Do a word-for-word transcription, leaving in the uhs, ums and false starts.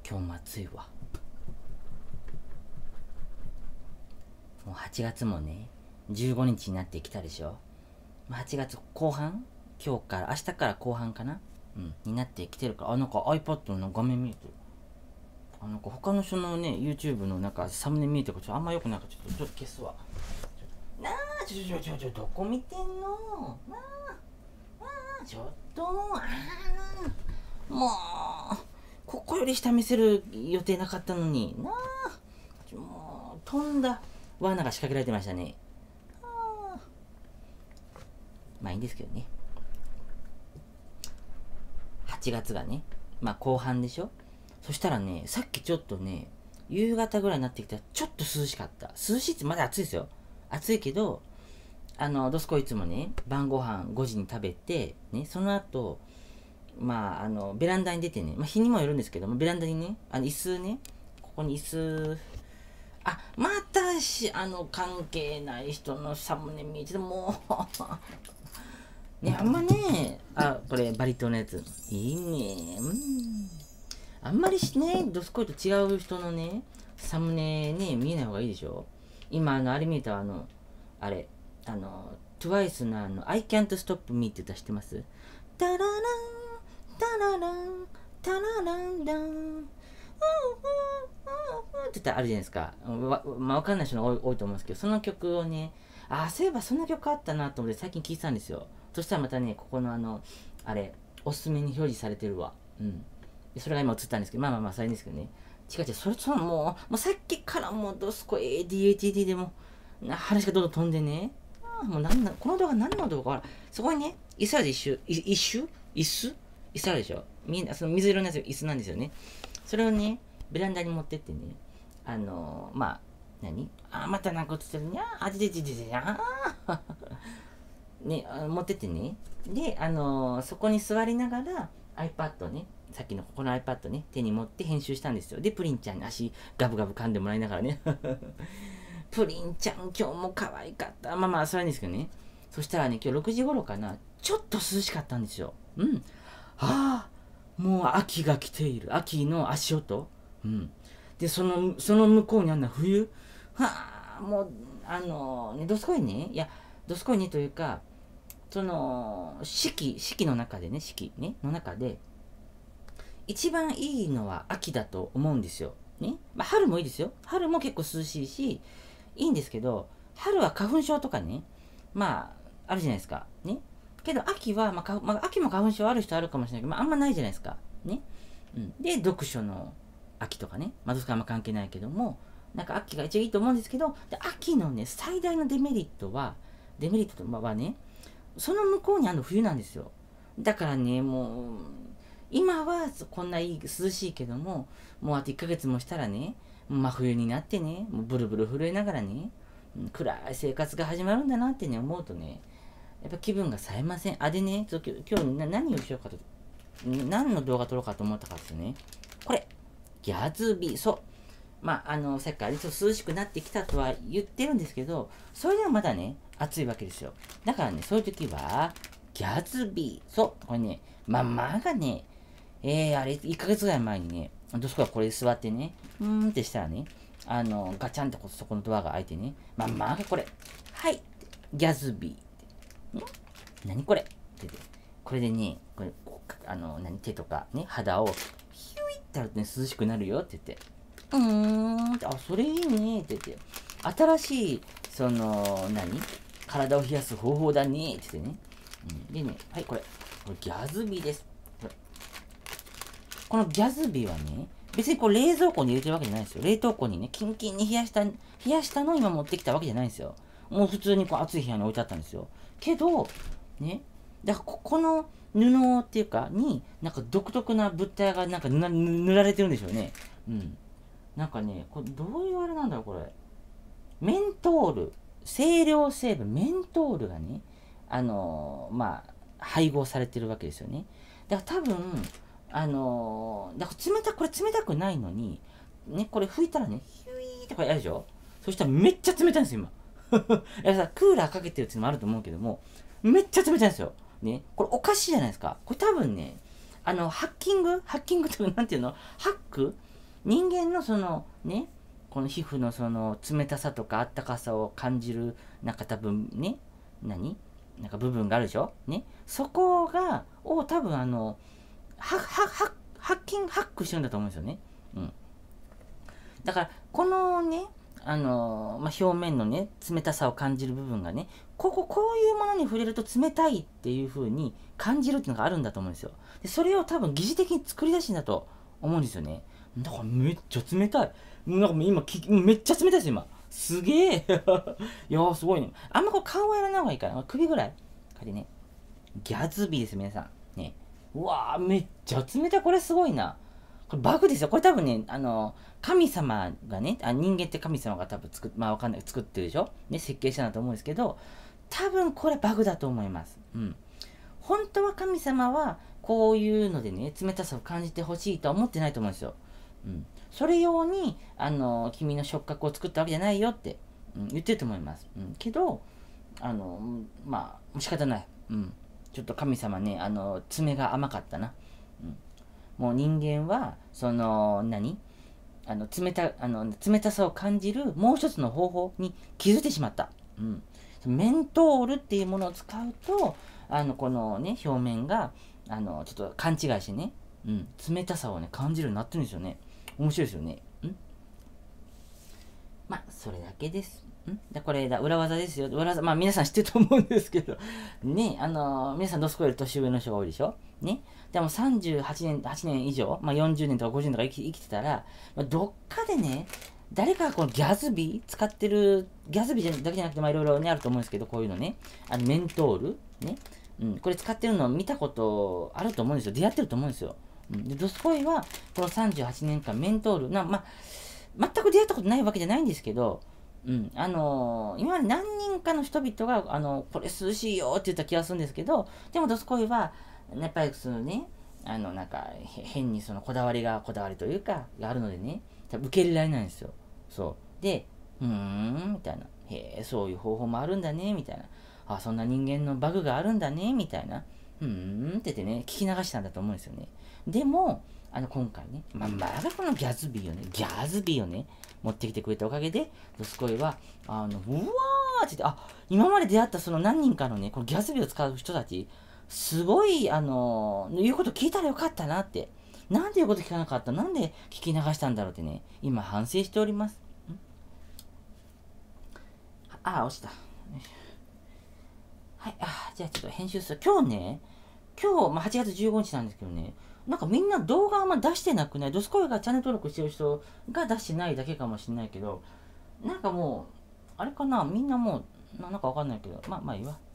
今日も暑いわ。もうはちがつもね、じゅうごにちになってきたでしょ。はちがつこう半、今日から、明日から後半かな、うん、になってきてるから、あ、なんか iPad の画面見えてる。あ、なんか他の人のね、YouTube のなんかサムネ見えてるから、ちょっとあんまよくないから、ちょっと、ちょっと消すわ。なあ、ちょちょちょちょ、どこ見てんのなあ、なあ、ちょっと、ああ、もう、ここより下見せる予定なかったのに、なあ、もう、飛んだ罠が仕掛けられてましたね。まあいいんですけどね。はちがつがね、まあ後半でしょ。そしたらね、さっきちょっとね、夕方ぐらいになってきたらちょっと涼しかった。涼しいってまだ暑いですよ。暑いけど、あの、どすこいつもね、晩ご飯ごじに食べて、ね、その後、まあ、あの、ベランダに出てね、まあ日にもよるんですけども、ベランダにね、あの、椅子ね、ここに椅子、あ、またし、あの、関係ない人のサムネ見てもう、ね、あんまね、あ、これバリ島のやつ。いいね。うん。あんまりしね、ドスコイと違う人のね、サムネね、見えない方がいいでしょ。今、あの、あれ見えたあの、あれ、あの、トゥワイス のあの、I can't stop me って歌知ってます？タララン、タララン、タラランラン、うんうんうんうんって歌あるじゃないですか。わ、まあ、わかんない人が多い、多いと思うんですけど、その曲をね、あ、そういえばそんな曲あったなと思って最近聴いてたんですよ。そしたらまたね、ここのあの、あれ、おすすめに表示されてるわ。うん。でそれが今映ったんですけど、まあまあまあ、それいいんですけどね。違う違う、それそのもう、もうさっきからもうどすこ エーディーエイチディー でも、な話がどんどん飛んでね。あもうなんだ、この動画何の動画ほら、そこにね、椅子あるで一周、い一周椅子椅子あるでしょ。みんな、その水色のやつ椅子なんですよね。それをね、ベランダに持ってってね、あのー、まあ、何あ、またなんか映ってるにゃー、あ、ででででで、あーね、持ってってね。で、あのー、そこに座りながら iPad ね、さっきのここの iPad ね、手に持って編集したんですよ。で、プリンちゃんに足ガブガブ噛んでもらいながらね。プリンちゃん今日も可愛かった。まあまあ、それはいいんですけどね。そしたらね、今日ろくじ頃かな、ちょっと涼しかったんですよ。うん。ああ、もう秋が来ている。秋の足音。うん。で、その、その向こうにあんな冬。はあ、もう、あのね、どすこいね。いや、どすこいねというか、その、四季、四季の中でね、四季ね、の中で、一番いいのは秋だと思うんですよ。ね。まあ、春もいいですよ。春も結構涼しいし、いいんですけど、春は花粉症とかね、まあ、あるじゃないですか。ね。けど、秋は、まあ、かまあ、秋も花粉症ある人あるかもしれないけど、まあ、あんまないじゃないですか。ね。うん。で、読書の秋とかね。まあ、どうすかあんま関係ないけども、なんか秋が一番いいと思うんですけど、で秋のね、最大のデメリットは、デメリットはね、その向こうにある冬なんですよ。だからね、もう、今はこんないい涼しいけども、もうあといっかげつもしたらね、真冬になってね、もうブルブル震えながらね、暗い生活が始まるんだなってね、思うとね、やっぱ気分が冴えません。あ、でね、今日何をしようかと、何の動画撮ろうかと思ったかですね。これ、ギャズビー、そう。まあ、あの、さっきからちょっと涼しくなってきたとは言ってるんですけど、それでもまだね、暑いわけですよ。だからね、そういう時は、ギャズビー、そう、これね、ママがね、えー、あれ、いっかげつぐらい前にね、どそこかこれで座ってね、うーんってしたらね、あの、ガチャンってそこのドアが開いてね、ママがこれ、はい、ギャズビー。ん何これって言って、これでね、これ、あの、何、手とかね、肌を、ヒュイってやるとね、涼しくなるよって言って、うーん、あ、それいいねって言って、新しい、その、何体を冷やす方法だねって言ってね。うん、でね、はい、これ。これギャズビーです。これ。このギャズビーはね、別にこう冷蔵庫に入れてるわけじゃないんですよ。冷凍庫にね、キンキンに冷やした、冷やしたのを今持ってきたわけじゃないんですよ。もう普通にこう暑い部屋に置いてあったんですよ。けど、ね、だからここの布っていうか、に、なんか独特な物体がなんか塗ら塗られてるんでしょうね。うん。なんかね、これどういうあれなんだろう、これ。メントール、清涼成分、メントールがね、あのー、まあ、配合されてるわけですよね。だから多分、あのー、だから冷た、これ冷たくないのに、ね、これ拭いたらね、ヒュイーってこれやるでしょ。そしたらめっちゃ冷たいんですよ、今。いやさ、クーラーかけてるっていうのもあると思うけども、めっちゃ冷たいんですよ。ね、これおかしいじゃないですか。これ多分ね、あの、ハッキングハッキングってなんていうのハック人間のそのね、この皮膚のその冷たさとかあったかさを感じる、なんか多分ね、何なんか部分があるでしょね。そこが、を多分あの、は、は、は、ハッキング、ハックしてるんだと思うんですよね。うん。だから、このね、あの、まあ、表面のね、冷たさを感じる部分がね、ここ、こういうものに触れると冷たいっていう風に感じるっていうのがあるんだと思うんですよ。で、それを多分疑似的に作り出してんだと思うんですよね。だからめっちゃ冷たい。もうなんか今き、めっちゃ冷たいです、今。すげえ。いやー、すごいね。あんまこう顔はやらない方がいいかな。首ぐらい。仮ね。ギャズビーです、皆さん。ね。うわー、めっちゃ冷たい。これすごいな。これバグですよ。これ多分ね、あの、神様がね、あ人間って神様が多分作っ、まあわかんない、作ってるでしょね、設計したんだと思うんですけど、多分これバグだと思います。うん。本当は神様は、こういうのでね、冷たさを感じてほしいとは思ってないと思うんですよ。うん。それ用に、あの、君の触覚を作ったわけじゃないよって、うん、言ってると思います。うん。けど、あの、まあ、仕方ない。うん。ちょっと神様ね、あの、爪が甘かったな。うん。もう人間は、その、何あの、冷た、あの、冷たさを感じるもう一つの方法に気づいてしまった。うん。メントールっていうものを使うと、あの、このね、表面が、あの、ちょっと勘違いしてね、うん、冷たさをね、感じるようになってるんですよね。面白いですよね。んまあ、それだけです。んでこれだ、裏技ですよ。裏技、まあ皆さん知ってると思うんですけど、ね、あのー皆さんドスコイル年上の人が多いでしょね。でもさんじゅうはちねん、はちねん以上、まあよんじゅうねんとかごじゅうねんとか生き生きてたら、まあ、どっかでね、誰かがこのギャズビー使ってる、ギャズビーだけじゃなくて、まあいろいろね、あると思うんですけど、こういうのね、あの、メントール、ね、うん、これ使ってるのを見たことあると思うんですよ。出会ってると思うんですよ。うん、で、ドスコイは、このさんじゅうはちねんかんメントール、な、まあ、全く出会ったことないわけじゃないんですけど、うん、あのー今まで何人かの人々が、あのーこれ涼しいよって言った気がするんですけど、でもドスコイは、やっぱりそのね、あの、なんか、変にそのこだわりが、こだわりというか、があるのでね、受け入れられないんですよ。そう。で、うーん、みたいな。へえ、そういう方法もあるんだね、みたいな。あ、そんな人間のバグがあるんだね、みたいな。うーんって言ってね、聞き流したんだと思うんですよね。でも、あの、今回ね、まあ、まだこのギャズビーをね、ギャズビーをね、持ってきてくれたおかげで、ドスコイは、あの、うわーって言って、あ、今まで出会ったその何人かのね、このギャズビーを使う人たち、すごい、あの、言うこと聞いたらよかったなって。なんで言うこと聞かなかったなんで聞き流したんだろうってね、今反省しております。ああ、落ちた。はい、あじゃあちょっと編集する。今日ね、今日、まあ、はちがつじゅうごにちなんですけどね、なんかみんな動画あんま出してなくない？ドスコイがチャンネル登録してる人が出してないだけかもしれないけど、なんかもう、あれかな、みんなもう、ななんかわかんないけど、まあまあいいわ。